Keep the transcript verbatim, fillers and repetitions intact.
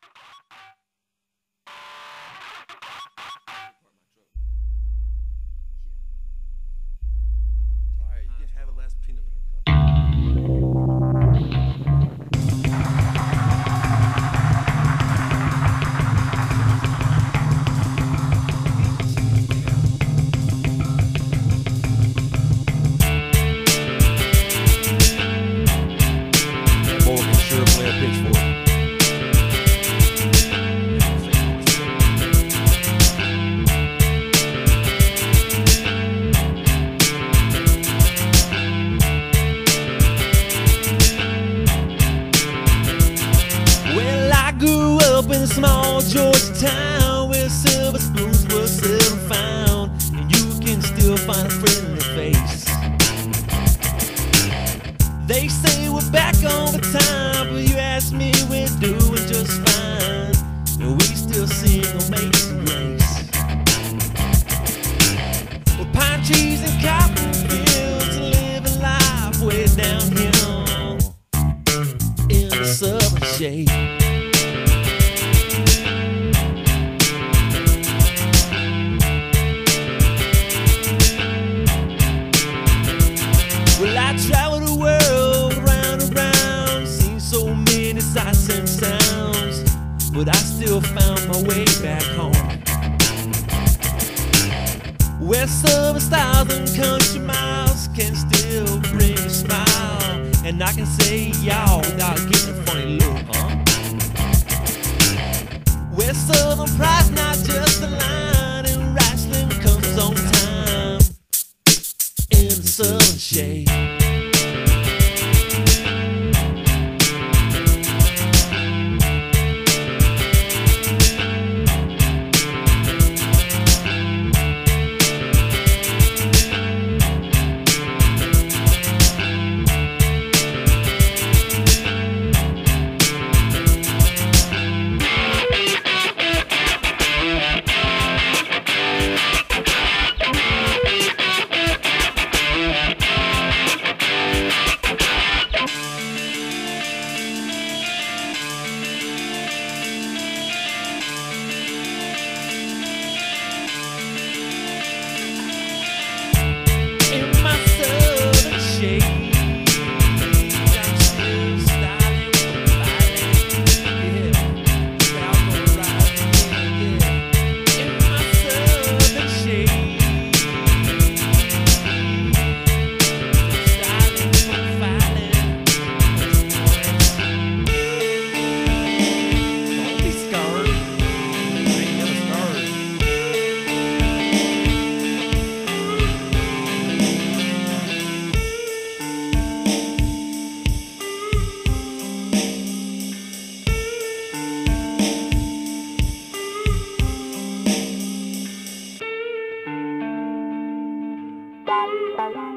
Alright, you can have a last peanut butter cup. Morgan sure play a pitchfork. Well, I grew up in a small Georgia town where silver spoons were seldom found, and you can still find a friendly face. They say we're back on the time, but you ask me, we're doing just fine, and we still sing Amazing Grace. With pine trees and cotton fields, and living life way down here in the southern shade. Well, I traveled the world around and around, seen so many sights and sounds, but I still found my way back home, where southern styles and country miles can still bring a smile, and I can say y'all without getting a funny look, huh? Where southern pride's not just a line, and wrestling comes on time in the southern shade. Bye.